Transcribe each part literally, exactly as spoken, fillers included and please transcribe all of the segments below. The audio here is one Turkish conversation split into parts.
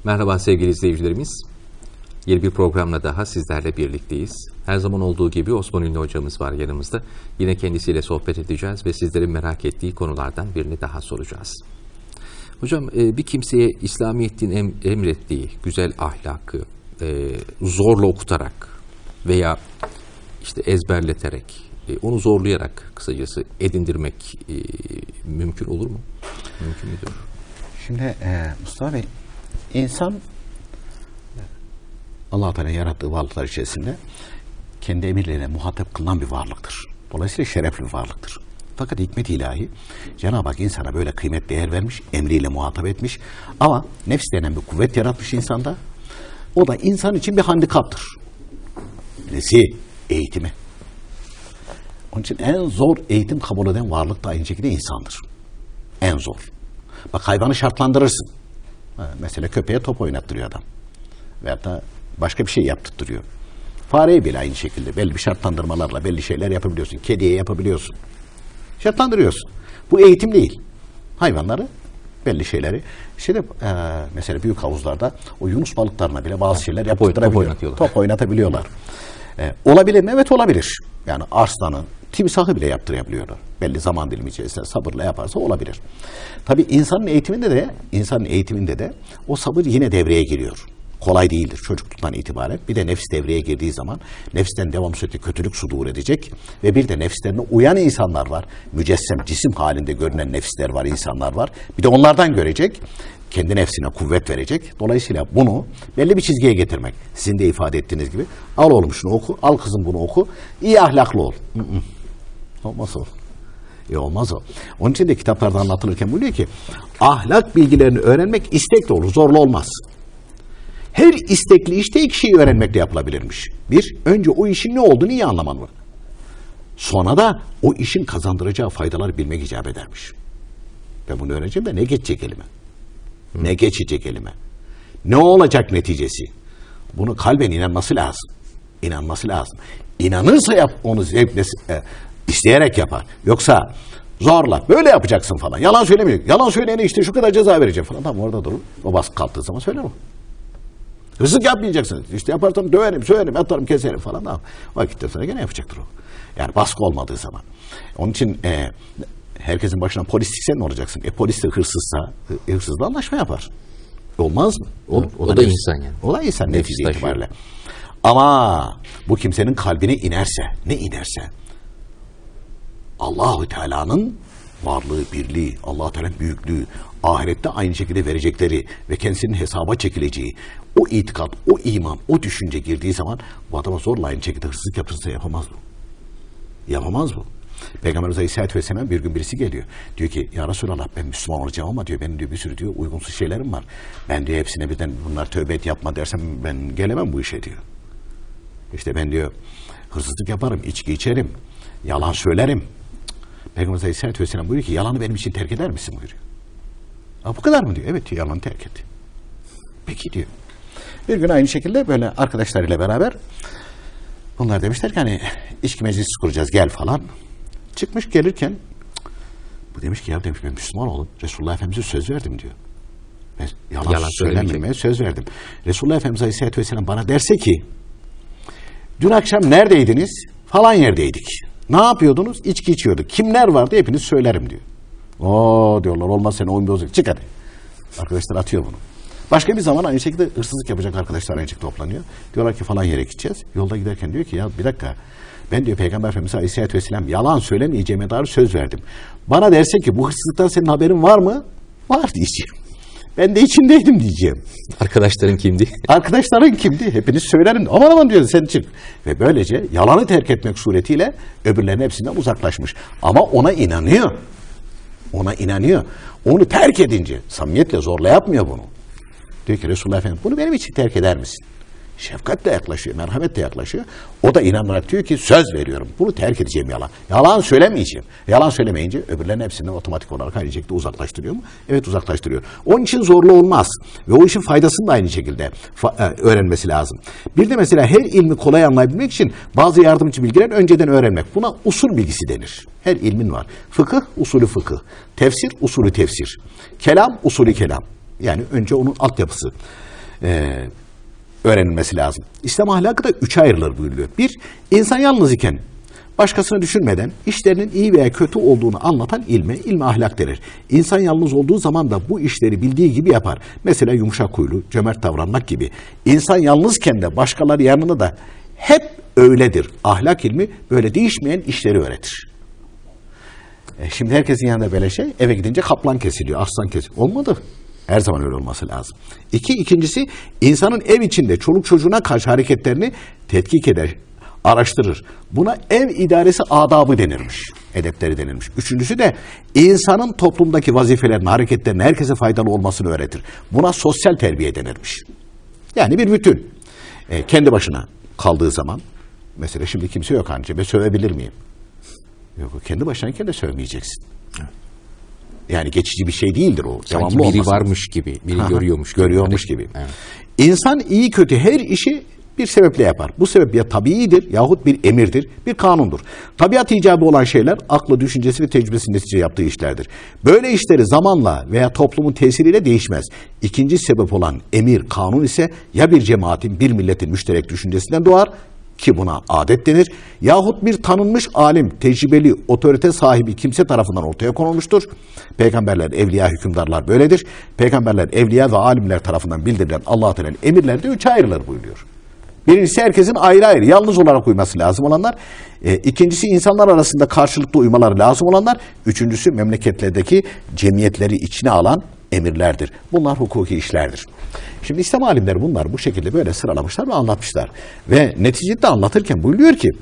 Merhaba sevgili izleyicilerimiz. Yeni bir programla daha sizlerle birlikteyiz. Her zaman olduğu gibi Osman Ünlü hocamız var yanımızda. Yine kendisiyle sohbet edeceğiz ve sizlerin merak ettiği konulardan birini daha soracağız. Hocam bir kimseye İslamiyet'in emrettiği güzel ahlakı zorla okutarak veya işte ezberleterek, onu zorlayarak kısacası edindirmek mümkün olur mu? Mümkün müdür? Şimdi e, Mustafa Bey, insan Allah-u Teala yarattığı varlıklar içerisinde kendi emirlerine muhatap kılınan bir varlıktır. Dolayısıyla şerefli bir varlıktır. Fakat hikmet ilahi Cenab-ı Hak insana böyle kıymet değer vermiş, emriyle muhatap etmiş ama nefs denen bir kuvvet yaratmış insanda. O da insan için bir handikaptır. Nesi? Eğitimi. Onun için en zor eğitim kabul eden varlık da aynı şekilde insandır. En zor. Bak, hayvanı şartlandırırsın. Mesela köpeğe top oynattırıyor adam. Veyahut da başka bir şey yaptırtırıyor. Fareye bile aynı şekilde belli bir şartlandırmalarla belli şeyler yapabiliyorsun. Kediye yapabiliyorsun. Şartlandırıyorsun. Bu eğitim değil. Hayvanları belli şeyleri. Şimdi e, mesela büyük havuzlarda o yunus balıklarına bile bazı şeyler yaptırtabiliyorlar. Top, top oynatabiliyorlar. E, olabilir mi? Evet, olabilir. Yani arslanı, timsahı bile yaptırabiliyorlar. Belli zaman dilimi içerisinde sabırla yaparsa olabilir. Tabii insanın eğitiminde de insanın eğitiminde de o sabır yine devreye giriyor. Kolay değildir çocukluktan itibaren. Bir de nefis devreye girdiği zaman nefisten devam sürekli kötülük sudur edecek ve bir de nefislerine uyan insanlar var. Mücessem cisim halinde görünen nefisler var, insanlar var. Bir de onlardan görecek. Kendi nefsine kuvvet verecek. Dolayısıyla bunu belli bir çizgiye getirmek. Sizin de ifade ettiğiniz gibi. Al oğlum şunu oku, al kızım bunu oku. İyi ahlaklı ol. Hı hı. Olmaz o. E olmaz o. Onun için de kitaplarda anlatılırken buyuruyor ki ahlak bilgilerini öğrenmek istekli olur, zorla olmaz. Her istekli işte iki şeyi öğrenmekle yapılabilirmiş. Bir, önce o işin ne olduğunu iyi anlaman var. Sonra da o işin kazandıracağı faydaları bilmek icap edermiş. Ben bunu öğreneceğim de ne geçecek elime? Hı. Ne geçecek elime? Ne olacak neticesi? Bunu kalben inanması lazım. İnanması lazım. İnanırsa yap, onu zevkle, e, isteyerek yapar. Yoksa zorla, böyle yapacaksın falan. Yalan söylemiyor. Yalan söyleyene işte şu kadar ceza vereceğim falan. Tamam, orada durur. O baskı kalktığı zaman söyler o. Hırsızlık yapmayacaksınız. İşte yaparsam döverim, söylerim, atarım, keserim falan. Tamam. Vakitten sonra gene yapacaktır o. Yani baskı olmadığı zaman. Onun için e, herkesin başına polis diksen ne olacaksın? E polis de hırsızsa, e, hırsızla anlaşma yapar. Olmaz mı? O, o, o da, da insan yani. O da insan nefis itibariyle. Ama bu kimsenin kalbine inerse, ne inerse Allah-u Teala'nın varlığı, birliği, Allah-u Teala'nın büyüklüğü, ahirette aynı şekilde verecekleri ve kendisinin hesaba çekileceği o itikat, o iman, o düşünce girdiği zaman bu adama zorla aynı şekilde hırsızlık yaptırırsa yapamaz bu. Yapamaz bu. Peygamberimiz Aleyhisselatü Vesselam bir gün birisi geliyor. Diyor ki ya Resulallah, ben Müslüman olacağım ama diyor benim diyor bir sürü diyor uygunsuz şeylerim var. Ben diyor hepsine birden bunlar tövbe et yapma dersem ben gelemem bu işe diyor. İşte ben diyor hırsızlık yaparım, içki içerim, yalan söylerim. Peygamberimiz Aleyhisselatü Vesselam buyuruyor ki yalanı benim için terk eder misin buyuruyor. Ha, bu kadar mı diyor. Evet diyor, yalanı terk et. Peki diyor. Bir gün aynı şekilde böyle arkadaşlarıyla beraber bunlar demişler ki hani içki meclisi kuracağız gel falan. Çıkmış gelirken bu demiş ki ya demiş ben Müslüman oldum. Resulullah Efendimiz'e söz verdim diyor. Ben yalan, yalan söylememeye söz verdim. Resulullah Efendimiz Aleyhisselatü Vesselam bana derse ki dün akşam neredeydiniz? Falan yerdeydik. Ne yapıyordunuz? İçki içiyorduk. Kimler vardı? Hepiniz söylerim diyor. Oo diyorlar, olmaz seni oyun bozuk. Çık hadi. Arkadaşlar atıyor bunu. Başka bir zaman aynı şekilde hırsızlık yapacak arkadaşlar aynı şekilde toplanıyor. Diyorlar ki falan yere gideceğiz. Yolda giderken diyor ki ya bir dakika. Ben diyor Peygamber Efendimiz Aleyhisselatü Vesselam yalan söylemeyeceğime dair söz verdim. Bana derse ki bu hırsızlıktan senin haberin var mı? Var diyeceğim. Ben de içindeydim diyeceğim. Arkadaşların kimdi? Arkadaşların kimdi? Hepiniz söylerim. Aman aman diyor sen çık. Ve böylece yalanı terk etmek suretiyle öbürlerinin hepsinden uzaklaşmış. Ama ona inanıyor. Ona inanıyor. Onu terk edince samimiyetle zorla yapmıyor bunu. Diyor ki Resulullah Efendimiz bunu benim için terk eder misin? Şefkatle yaklaşıyor, merhametle yaklaşıyor. O da inanarak diyor ki söz veriyorum. Bunu terk edeceğim yalan. Yalan söylemeyeceğim. Yalan söylemeyince öbürlerinin hepsinden otomatik olarak aynı şekilde uzaklaştırıyor mu? Evet, uzaklaştırıyor. Onun için zorlu olmaz. Ve o işin faydasını da aynı şekilde öğrenmesi lazım. Bir de mesela her ilmi kolay anlayabilmek için bazı yardımcı bilgiler önceden öğrenmek. Buna usul bilgisi denir. Her ilmin var. Fıkıh, usulü fıkıh. Tefsir, usulü tefsir. Kelam, usulü kelam. Yani önce onun altyapısı e, öğrenilmesi lazım. İslam ahlakı da üçe ayrılır buyuruyor. Bir, insan yalnız iken başkasını düşünmeden işlerinin iyi veya kötü olduğunu anlatan ilme, ilme ahlak denir. İnsan yalnız olduğu zaman da bu işleri bildiği gibi yapar. Mesela yumuşak huylu, cömert davranmak gibi. İnsan yalnızken de başkaları yanında da hep öyledir. Ahlak ilmi böyle değişmeyen işleri öğretir. E şimdi herkesin yanında böyle şey, eve gidince kaplan kesiliyor, aslan kesiliyor. Olmadı. Her zaman öyle olması lazım. İki, ikincisi insanın ev içinde çoluk çocuğuna karşı hareketlerini tetkik eder, araştırır. Buna ev idaresi adabı denirmiş. Edepleri denilmiş. Üçüncüsü de insanın toplumdaki vazifelerini, hareketlerini herkese faydalı olmasını öğretir. Buna sosyal terbiye denilmiş. Yani bir bütün. E, kendi başına kaldığı zaman, mesela şimdi kimse yok anca, ben sövebilir miyim? Yok, kendi başınayken de sövmeyeceksin. Yani geçici bir şey değildir o. Sanki biri olmasın. Varmış gibi, biri Aha, görüyormuş gibi. Görüyormuş gibi. Evet. İnsan iyi kötü her işi bir sebeple yapar. Bu sebep ya tabiidir yahut bir emirdir, bir kanundur. Tabiat icabı olan şeyler aklı, düşüncesi ve tecrübesi netice yaptığı işlerdir. Böyle işleri zamanla veya toplumun tesiriyle değişmez. İkinci sebep olan emir, kanun ise ya bir cemaatin, bir milletin müşterek düşüncesinden doğar ki buna adet denir, yahut bir tanınmış alim, tecrübeli, otorite sahibi kimse tarafından ortaya konulmuştur. Peygamberler, evliya, hükümdarlar böyledir. Peygamberler, evliya ve alimler tarafından bildirilen Allah-u Teala'nın emirleri de üçe ayrılır buyuruyor. Birincisi herkesin ayrı ayrı, yalnız olarak uyması lazım olanlar. E, ikincisi insanlar arasında karşılıklı uymaları lazım olanlar. Üçüncüsü memleketlerdeki cemiyetleri içine alan emirlerdir. Bunlar hukuki işlerdir. Şimdi İslam alimleri bunlar bu şekilde böyle sıralamışlar ve anlatmışlar. Ve neticede anlatırken buyuruyor ki,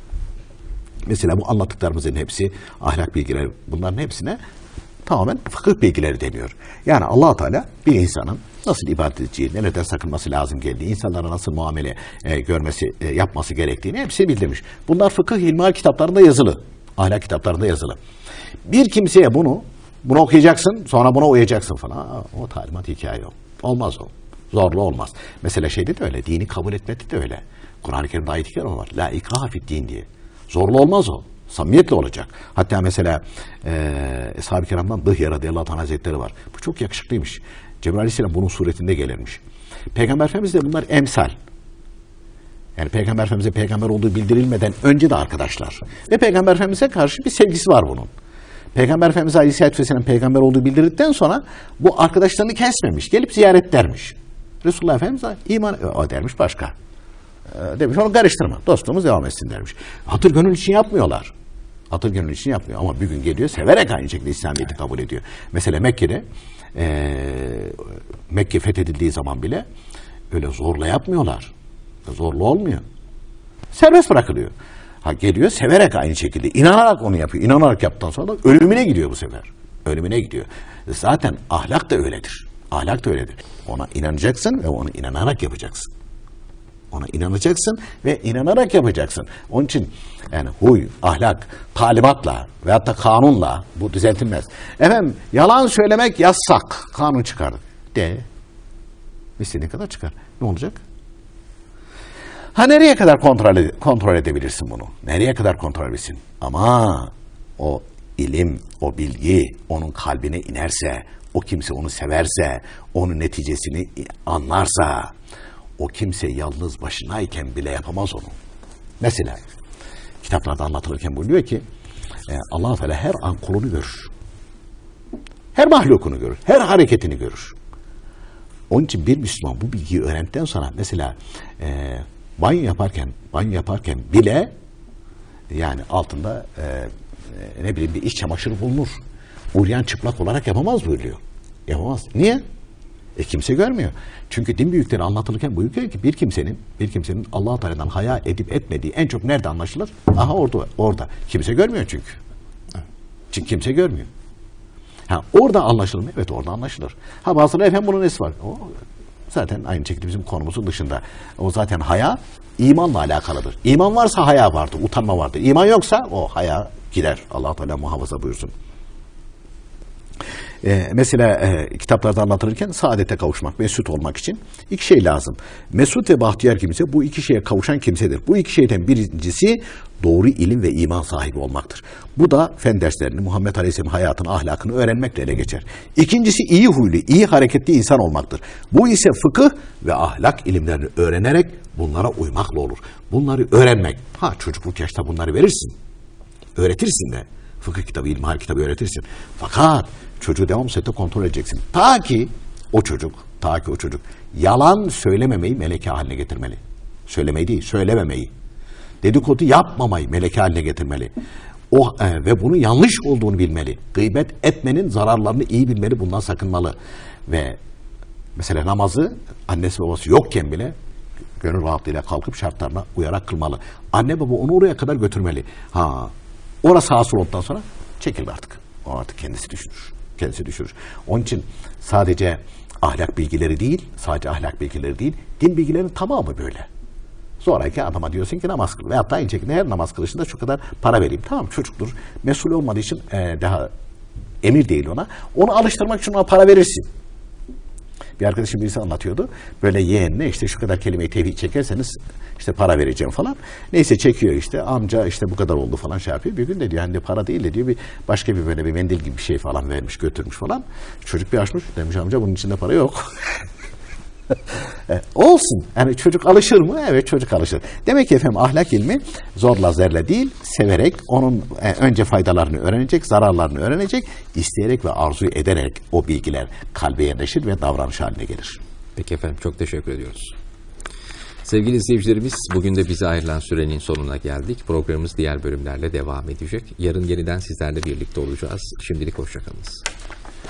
mesela bu anlattıklarımızın hepsi ahlak bilgileri, bunların hepsine tamamen fıkıh bilgileri deniyor. Yani Allah-u Teala bir insanın nasıl ibadet edeceği, nelerden sakınması lazım geldiği, insanlara nasıl muamele e, görmesi, e, yapması gerektiğini hepsi bildirmiş. Bunlar fıkıh ilmihal kitaplarında yazılı, ahlak kitaplarında yazılı. Bir kimseye bunu, bunu okuyacaksın, sonra buna uyacaksın falan. Aa, o talimat hikaye o. Olmaz o. Zorlu olmaz. Mesela şeyde de öyle, dini kabul etmekte de öyle. Kur'an-ı Kerim'de ayet-i kerime var. La ikraha fid din diye. Zorlu olmaz o. Samimiyetle olacak. Hatta mesela e, Eshab-ı Kiram'dan Dıhya radıyallahu anh hazretleri var. Bu çok yakışıklıymış. Cebrail aleyhisselam bunun suretinde gelirmiş. Peygamber Efendimiz de bunlar emsal. Yani Peygamber Efendimiz'e peygamber olduğu bildirilmeden önce de arkadaşlar. Ve Peygamber Efendimiz'e karşı bir sevgisi var bunun. Peygamber Efendimiz Aleyhisselatü Vesselam peygamber olduğu bildirdikten sonra bu arkadaşlarını kesmemiş. Gelip ziyaret dermiş. Resulullah Efendimiz iman o dermiş başka. E, demiş onu karıştırma. Dostluğumuz devam etsin dermiş. Hatır gönül için yapmıyorlar. Hatır gönül için yapmıyor. Ama bir gün geliyor severek aynı şekilde İslamiyet'i kabul ediyor. Mesela Mekke'de e, Mekke fethedildiği zaman bile öyle zorla yapmıyorlar. Zorlu olmuyor. Serbest bırakılıyor. Ha geliyor severek aynı şekilde. İnanarak onu yapıyor. İnanarak yaptıktan sonra da ölümüne gidiyor bu sefer. Ölümüne gidiyor. Zaten ahlak da öyledir. Ahlak da öyledir. Ona inanacaksın ve onu inanarak yapacaksın. Ona inanacaksın ve inanarak yapacaksın. Onun için yani huy, ahlak, talimatla veyahut da kanunla bu düzeltilmez. Efendim yalan söylemek yasak. Kanun çıkardık. De. İstediğin kadar çıkar. Ne olacak? Ha nereye kadar kontrol, ede kontrol edebilirsin bunu? Nereye kadar kontrol edebilirsin? Ama o ilim, o bilgi onun kalbine inerse, o kimse onu severse, onun neticesini anlarsa, o kimse yalnız başınayken bile yapamaz onu. Mesela kitaplarda anlatılırken buyuruyor ki e, Allah-u Teala her an kulunu görür. Her mahlukunu görür. Her hareketini görür. Onun için bir Müslüman bu bilgiyi öğrendikten sonra mesela e, banyo yaparken banyo yaparken bile yani altında e, e, ne bileyim bir iç çamaşırı bulunur. Uryan çıplak olarak yapamaz buyuruyor. Yapamaz. Niye? E kimse görmüyor. Çünkü din büyükleri anlatılırken buyuruyor ki bir kimsenin bir kimsenin Allah-u Teala'dan haya edip etmediği en çok nerede anlaşılır? Aha orada. Orada. Kimse görmüyor çünkü. Çünkü kimse görmüyor. Ha orada anlaşılır mı? Evet orada anlaşılır. Ha bazıları efendim bunun nesi var? O zaten aynı şekilde bizim konumuzun dışında. O zaten haya imanla alakalıdır. İman varsa haya vardır, utanma vardır. İman yoksa o haya gider. Allah-u Teala muhafaza buyursun. Ee, mesela e, kitaplarda anlatılırken saadete kavuşmak, mesut olmak için iki şey lazım. Mesut ve bahtiyar kimse bu iki şeye kavuşan kimsedir. Bu iki şeyden birincisi doğru ilim ve iman sahibi olmaktır. Bu da fen derslerini, Muhammed Aleyhisselam'ın hayatını, ahlakını öğrenmekle ele geçer. İkincisi iyi huylu, iyi hareketli insan olmaktır. Bu ise fıkıh ve ahlak ilimlerini öğrenerek bunlara uymakla olur. Bunları öğrenmek, ha çocukluk yaşta bunları verirsin, öğretirsin de. Fıkıh kitabı, ilmihal kitabı öğretirsin. Fakat çocuğu devamlı sette kontrol edeceksin. Ta ki o çocuk, ta ki o çocuk yalan söylememeyi meleke haline getirmeli. Söylemeyi değil, söylememeyi. Dedikodu yapmamayı meleke haline getirmeli. O e, ve bunun yanlış olduğunu bilmeli. Gıybet etmenin zararlarını iyi bilmeli, bundan sakınmalı. Ve mesela namazı annesi babası yokken bile gönül rahatlığıyla kalkıp şartlarına uyarak kılmalı. Anne baba onu oraya kadar götürmeli. Ha, orası hasıl olduktan sonra çekildi artık. O artık kendisi düşünür. Kendisi düşünür. Onun için sadece ahlak bilgileri değil, sadece ahlak bilgileri değil, din bilgilerinin tamamı böyle. Sonraki adama diyorsun ki namaz kıl. Veyahut da aynı şekilde her namaz kılışında şu kadar para vereyim. Tamam, çocuktur. Mesul olmadığı için e, daha emir değil ona. Onu alıştırmak için ona para verirsin. Bir arkadaşım birisi anlatıyordu. Böyle yeğenine işte şu kadar kelimeyi tevhid çekerseniz işte para vereceğim falan. Neyse çekiyor işte. Amca işte bu kadar oldu falan şey yapıyor. Bir gün de diyor hani para değil de diyor bir başka bir böyle bir mendil gibi bir şey falan vermiş götürmüş falan. Çocuk bir açmış demiş amca bunun içinde para yok. E, olsun. Yani çocuk alışır mı? Evet çocuk alışır. Demek ki efendim ahlak ilmi zorla zerle değil, severek onun e, önce faydalarını öğrenecek, zararlarını öğrenecek, isteyerek ve arzu ederek o bilgiler kalbe yerleşir ve davranış haline gelir. Peki efendim, çok teşekkür ediyoruz. Sevgili izleyicilerimiz, bugün de bize ayrılan sürenin sonuna geldik. Programımız diğer bölümlerle devam edecek. Yarın yeniden sizlerle birlikte olacağız. Şimdilik hoşça kalınız.